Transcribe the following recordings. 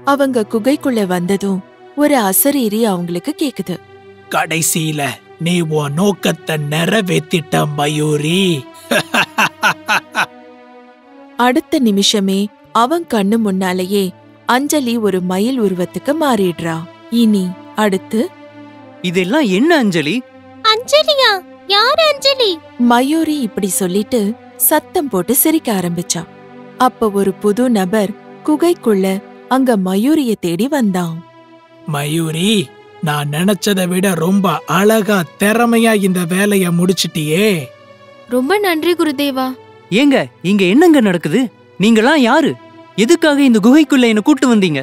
அவங்க குகைக்குள்ள வந்ததும் ஒரு அசரீரி அவங்களுக்கு கேக்குது. கடைசியில நீ உன் நோக்கத்தை நிறைவேத்திட்ட மயூரி. அடுத்த நிமிஷமே அவன் கண்ணு முன்னாலேயே அஞ்சலி ஒரு மயில் உருவத்துக்கு மாறிடுறா. இனி அடுத்து, இதெல்லாம் என்ன அஞ்சலி? அஞ்சலியா? யார் அஞ்சலி? மயூரி இப்படி சொல்லிட்டு சத்தம் போட்டு சிரிக்க ஆரம்பிச்சா. அப்ப ஒரு புது நபர் குகைக்குள்ள அங்க மயூரிய தேடி வந்தான். மயூரி, நான் நினைச்சதை விட ரொம்ப அழகா திறமையா இந்த வேலைய முடிச்சிட்டியே. ரொம்ப நன்றி குருதேவா. ஏங்க இங்க என்னங்க நடக்குது? நீங்களாம் யாரு? எதுக்காக இந்த குகைக்குள்ள என்ன கூட்டு வந்தீங்க?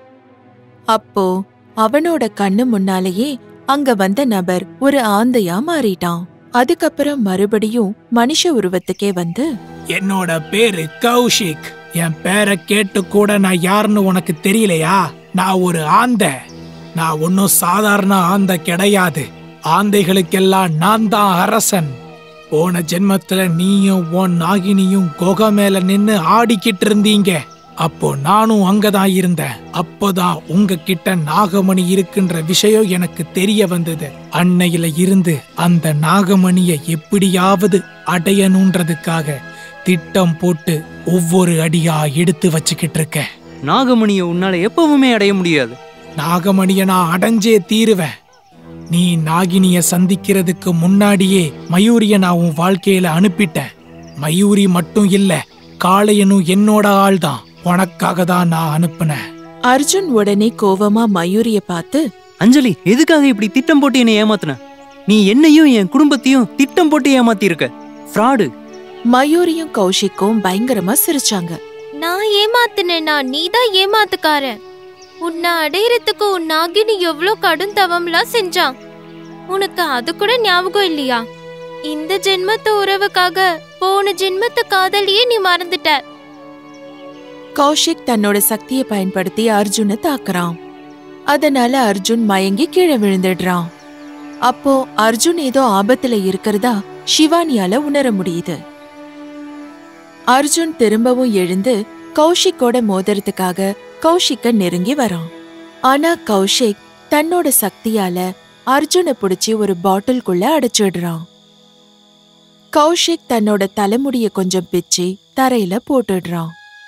அப்போ அவனோட கண்ணு முன்னாலேயே அங்க வந்த நபர் ஒரு ஆந்தையா மாறிட்டான். அதுக்கப்புறம் மறுபடியும் மனுஷ உருவத்துக்கே வந்து, என்னோட பேரு கௌஷிக். என் பேரை கேட்டு கூட நான் யாருன்னு உனக்கு தெரியலையா? நான் ஒரு ஆந்தை. நான் ஒன்னும் சாதாரண ஆந்தை கிடையாது. ஆந்தைகளுக்கெல்லாம் நான் தான் அரசன். போன ஜென்மத்துல நீயும் உன் நாகினியும் குகை மேல நின்னு ஆடிக்கிட்டு இருந்தீங்க. அப்போ நானும் அங்கதான் இருந்தேன். அப்போதான் உங்ககிட்ட நாகமணி இருக்குன்ற விஷயம் எனக்கு தெரிய வந்தது. அன்னையில இருந்து அந்த நாகமணிய எப்படியாவது அடையணுன்றதுக்காக திட்டம் போட்டு ஒவ்வொரு அடியா எடுத்து வச்சுக்கிட்டு இருக்கேன். நாகமணிய உன்னால எப்பவுமே அடைய முடியாது. நாகமணிய நான் அடைஞ்சே தீருவேன். நீ நாகினிய சந்திக்கிறதுக்கு முன்னாடியே மயூரிய நான் உன் வாழ்க்கையில அனுப்பிட்டேன். மயூரி மட்டும் இல்ல, காளையனும் என்னோட ஆள்தான். உனக்காக தான் நான் அனுப்புனேன். அர்ஜுன் உடனே கோவமா மயூரிய பார்த்து, அஞ்சலி, எதுக்காக இப்படி திட்டம் போட்டு என்னை ஏமாத்துன? நீ என்னையும் என் குடும்பத்தையும் திட்டம் போட்டு ஏமாத்தி இருக்க. ஃப்ராடு. மயூரியும் கௌஷிக்கும் பயங்கரமா சிரிச்சாங்க. நான் ஏமாத்துனேனா? நீதான் ஏமாத்துக்கார. உன்னை அடையறதுக்கு உன் நாகினி எவ்வளவு கடும் தவம்லாம் செஞ்சான். உனக்கு அது கூட ஞாபகம் இல்லையா? இந்த ஜென்மத்து உறவுக்காக போன ஜென்மத்து காதலியே நீ மறந்துட்ட. கௌஷிக் தன்னோட சக்தியை பயன்படுத்தி அர்ஜுனை தாக்குறான். அதனால அர்ஜுன் மயங்கி கீழே விழுந்துடுறான். அப்போ அர்ஜுன் ஏதோ ஆபத்துல இருக்கிறதா ஷிவானியால உணர முடியுது. அர்ஜுன் திரும்பவும் எழுந்து கௌஷிக்கோட மோதிரத்துக்காக கௌஷிக்க நெருங்கி வரான். ஆனா கௌஷிக் தன்னோட சக்தியால அர்ஜுனை பிடிச்சி ஒரு பாட்டில்குள்ள அடைச்சிடுறான். கௌஷிக் தன்னோட தலைமுடிய கொஞ்சம் பிச்சு தரையில போட்டுடுறான்.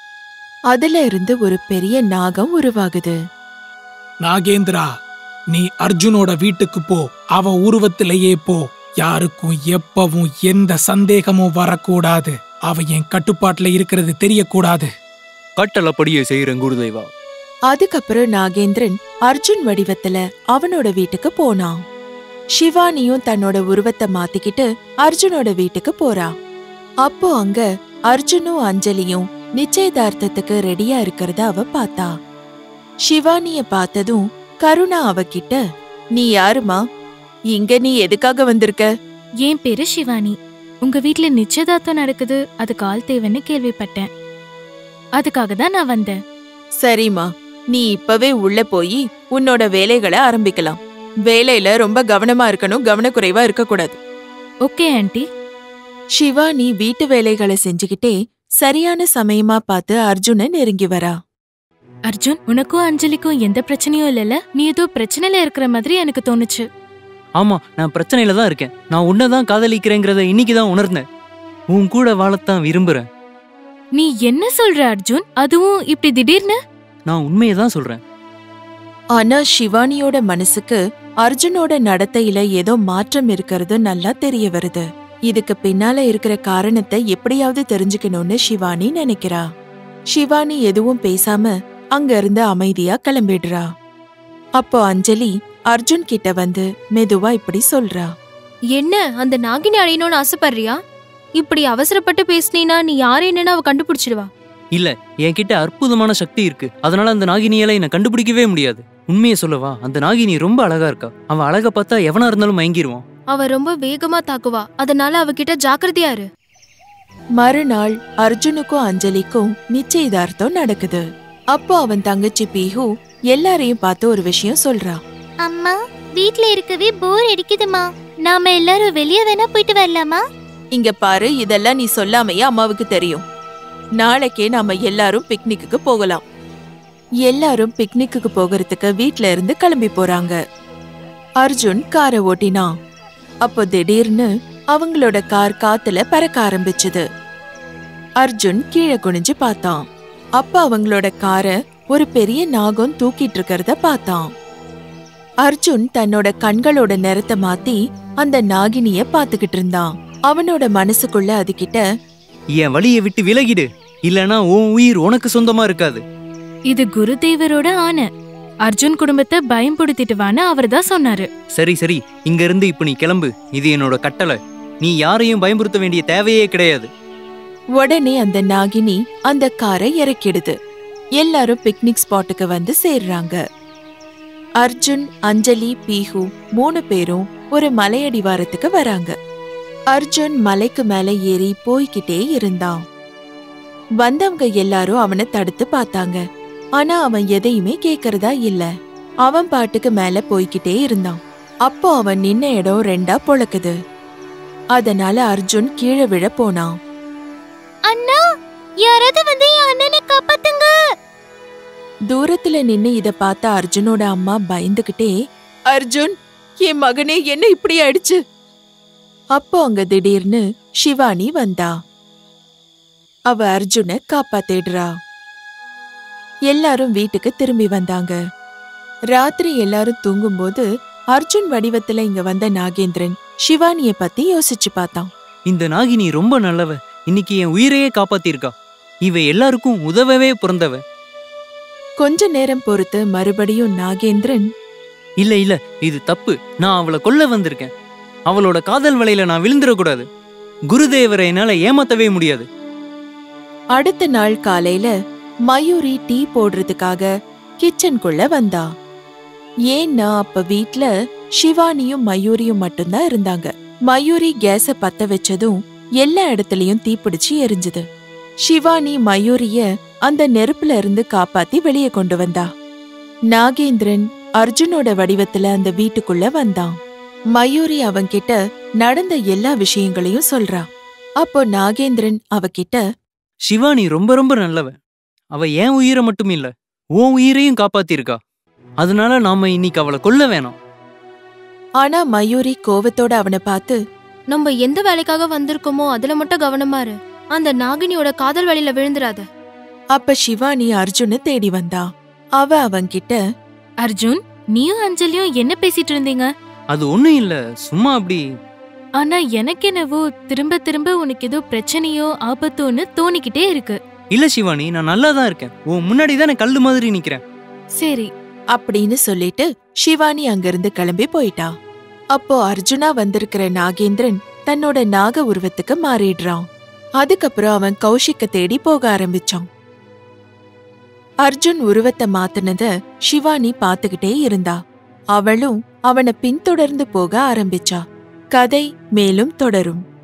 அதுல இருந்து ஒரு பெரிய நாகம் உருவாகுது. நாகேந்திரா, நீ அர்ஜுனோட வீட்டுக்கு போ. அவன் உருவத்திலேயே போ. யாருக்கும் எப்பவும் எந்த சந்தேகமும் வரக்கூடாது. அவன் என் கட்டுப்பாட்டுல இருக்கிறது தெரியக்கூடாது. கட்டளப்படியே செய்யறேன் குருதேவா. அதுக்கப்புறம் நாகேந்திரன் அர்ஜுன் வடிவத்துல அவனோட வீட்டுக்கு போனான். ஷிவானியும் தன்னோட உருவத்தை மாத்திக்கிட்டு அர்ஜுனோட வீட்டுக்கு போறா. அப்போ அங்க அர்ஜுனும் அஞ்சலியும் நிச்சயதார்த்தத்துக்கு ரெடியா இருக்கிறத அவ பார்த்தா. ஷிவானிய பார்த்ததும் கருணா அவகிட்ட, நீ யாருமா? இங்க நீ எதுக்காக வந்திருக்க? என் பேரு ஷிவானி. உங்க வீட்ல நிச்சயதார்த்தம் நடக்குது, அதுக்கு ஆள் தேவைன்னு கேள்விப்பட்டேன். அதுக்காக தான் நான் வந்தேன். சரிம்மா, நீ இப்பவே உள்ள போய் உன்னோட வேலைகளை ஆரம்பிக்கலாம். வேலையில ரொம்ப கவனமா இருக்கணும், கவனக்குறைவா இருக்கக்கூடாது. Okay aunty. ஷிவானி வீட்டு வேலைகளை செஞ்சுக்கிட்டே சரியான சமயமா பார்த்து அர்ஜுன நெருங்கி வரா. அர்ஜுன், உனக்கும் அஞ்சலிக்கும் எந்த பிரச்சனையும் இல்லல? நீ ஏதோ பிரச்சனையில இருக்கிற மாதிரி எனக்கு தோணுச்சு. ஆமா, நான் பிரச்சனையில தான் இருக்கேன். நான் உன்னதான் காதலிக்கிறேங்கிறத இன்னைக்குதான் உணர்ந்தேன். உன் கூட வாழத்தான் விரும்புறேன். நீ என்ன சொல்ற அர்ஜுன்? அதுவும் இப்படி திடீர்னு? நான் உண்மையதான் சொல்றேன். ஆனா ஷிவானியோட மனசுக்கு அர்ஜுனோட நடத்தையில ஏதோ மாற்றம் இருக்கிறது நல்லா தெரிய வருது. இதுக்கு பின்னால இருக்கிற காரணத்தை எப்படியாவது தெரிஞ்சுக்கணும்னு ஷிவானி நினைக்கிறா. ஷிவானி எதுவும் பேசாம அங்க இருந்து அமைதியா கிளம்பிடுறா. அப்போ அஞ்சலி அர்ஜுன் கிட்ட வந்து மெதுவா இப்படி சொல்றா. என்ன, அந்த நாகினி அடையணும்னு ஆசைப்படுறியா? இப்படி அவசரப்பட்டு பேசினா நீ யாரு என்னன்னு அவ கண்டுபிடிச்சிடுவா. இல்ல, என்கிட்ட அற்புதமான சக்தி இருக்கு. அதனால அந்த நாகினியால என்ன கண்டுபிடிக்கவே முடியாது. உண்மையை சொல்லவா, அந்த நாகினி ரொம்ப அழகா இருக்கா. அவ அழகா பார்த்தா எவனா இருந்தாலும் மயங்கிருவான். அவ ரொம்ப வேகமா தாக்குவா, அதனால அவகிட்ட ஜாக்கிரதையா இரு. மறுநாள் அர்ஜுனுக்கும் அஞ்சலிக்கும் நிச்சயதார்த்தம் நடக்குது. அப்போ அவன் தங்கச்சி பீஹு எல்லாரையும் பார்த்து ஒரு விஷயம் சொல்றா. அம்மா, வீட்ல இருக்கவே போர் அடிக்குதுமா. நாம எல்லாரும் வெளியே வேணா போயிட்டு வரலாமா? இங்க பாரு, இதெல்லாம் நீ சொல்லாமையே அம்மாவுக்கு தெரியும். நாளைக்கே நாம எல்லாரும் பிக்னிக்கு போகலாம். எல்லாரும் பிக்னிக்கு போகிறதுக்கு வீட்ல இருந்து கிளம்பி போறாங்க. அர்ஜுன் காரை ஓட்டினான். அப்போ திடீர்னு அவங்களோட கார் காத்துல பறக்க ஆரம்பிச்சுது. அர்ஜுன் கீழே குனிஞ்சு பார்த்தான். அப்ப அவங்களோட காரை ஒரு பெரிய நாகம் தூக்கிட்டு இருக்கிறத பார்த்தான். அர்ஜுன் தன்னோட கண்களோட நிறத்தை மாத்தி அந்த நாகினிய பாத்துக்கிட்டு இருந்தான். அவனோட மனசுக்குள்ள அதுகிட்ட, என் வழியை விட்டு விலகிடு, இல்லனா உன் உயிர் உனக்கு சொந்தமா இருக்காது. இது குருதேவரோட ஆணை. அர்ஜுன் குடும்பத்தை பயம்படுத்திட்டு வான்னு அவர் தான் சொன்னாரு. சரி சரி, இங்க இருந்து இப்ப நீ கிளம்பு. இது என்னோட கட்டளை. நீ யாரையும் பயமுறுத்த வேண்டிய தேவையே கிடையாது. உடனே அந்த நாகினி அந்த காரை இறக்கிடுது. எல்லாரும் பிக்னிக் ஸ்பாட்டுக்கு வந்து சேர்றாங்க. அர்ஜுன், அஞ்சலி, பீஹு 3 பேரும் ஒரு மலையடிவாரத்துக்கு வராங்க. அர்ஜுன் மலைக்கு மேல ஏறி போய்கிட்டே இருந்தான். வந்தவங்க எல்லாரும் அவனை தடுத்து பார்த்தாங்க. ஆனா அவன் எதையுமே கேக்குறதா இல்ல. அவன் பாட்டுக்கு மேல போய்கிட்டே இருந்தான். அப்போ அவன் நின்ன இடம் 2ஆ பொளக்குது. அதனால அர்ஜுன் கீழே விழ போனான். அண்ணா, யாராவது வந்து என் அண்ணனை காப்பாத்துங்க. தூரத்துல நின்னு இத பார்த்த அர்ஜுனோட அம்மா பயந்துகிட்டே, அர்ஜுன், என் மகனே என்ன இப்படி ஆயிடுச்சு? அப்போ அங்க திடீர்னு ஷிவானி வந்தா. அவ அர்ஜுனை காப்பாத்திடுறா. எல்லாரும் வீட்டுக்கு திரும்பி வந்தாங்க. ராத்திரி எல்லாரும் தூங்கும்போது அர்ஜுன் வடிவத்துல இங்க வந்த நாகேந்திரன் ஷிவானிய பத்தி யோசிச்சு பார்த்தான். இந்த நாகினி ரொம்ப நல்லவ. இன்னைக்கு என் உயிரையே காப்பாத்திருக்கா. இவ எல்லாருக்கும் உதவவே பிறந்தவ. கொஞ்ச நேரம் பொறுத்து மறுபடியும் நாகேந்திரன், இல்ல இல்ல, இது தப்பு. நான் அவளை கொல்ல வந்திருக்கேன். அவளோட காதல் வலையில நான் விழுந்துடக்கூடாது. குருதேவரை என்னால ஏமாத்தவே முடியாது. அடுத்த நாள் காலையில மயூரி டீ போடுறதுக்காக கிச்சனுக்குள்ள வந்தா. ஏன்னா அப்ப வீட்ல ஷிவானியும் மயூரியும் மட்டும்தான் இருந்தாங்க. மயூரி கேஸ பத்த வச்சதும் எல்லா இடத்துலயும் தீப்பிடிச்சு எரிஞ்சுது. ஷிவானி மயூரிய அந்த நெருப்புல இருந்து காப்பாத்தி வெளியே கொண்டு வந்தா. நாகேந்திரன் அர்ஜுனோட வடிவத்துல அந்த வீட்டுக்குள்ள வந்தான். மயூரி அவன்கிட்ட நடந்த எல்லா விஷயங்களையும் சொல்றா. அப்போ நாகேந்திரன் அவகிட்ட, ஷிவானி ரொம்ப ரொம்ப நல்லவ. அவ என் உயிரை மட்டும் இல்ல, உன் உயிரையும் காப்பாத்திருக்கா. அதனால நாம இன்னைக்கு அவளை கொல்ல வேணாம். ஆனா மயூரி கோவத்தோட அவனை பார்த்து, நம்ம எந்த வேலைக்காக வந்திருக்கோமோ அதுல மட்டும் கவனமா இரு. அந்த நாகினியோட காதல் வழியில விழுந்துராத. அப்ப ஷிவானி அர்ஜுனை தேடி வந்தா. அவ அவன்கிட்ட, அர்ஜுன், நீயும் அஞ்சலியும் என்ன பேசிட்டு இருந்தீங்க? அது ஒண்ணும் இல்ல, சும்மா அப்படி. ஆனா எனக்கு என்னவோ திரும்ப திரும்ப உனக்கு ஏதோ பிரச்சனையோ ஆபத்தோன்னு தோணிக்கிட்டே இருக்கு. இல்ல ஷிவானி, நான் நல்லா தான் இருக்கேன். உன் முன்னாடி தான் நான் கல்லு மாதிரி நிக்கிறேன். சரி அப்படின்னு சொல்லிட்டு ஷிவானி அங்கிருந்து கிளம்பி போயிட்டா. அப்போ அர்ஜுனா வந்திருக்கிற நாகேந்திரன் தன்னோட நாக உருவத்துக்கு மாறிடுறான். அதுக்கப்புறம் அவன் கௌஷிக்க தேடி போக ஆரம்பிச்சான். அர்ஜுன் உருவத்தை மாத்தினத ஷிவானி பாத்துக்கிட்டே இருந்தா. அவளும் அவனை பின்தொடர்ந்து போக ஆரம்பிச்சா. கதை மேலும் தொடரும்.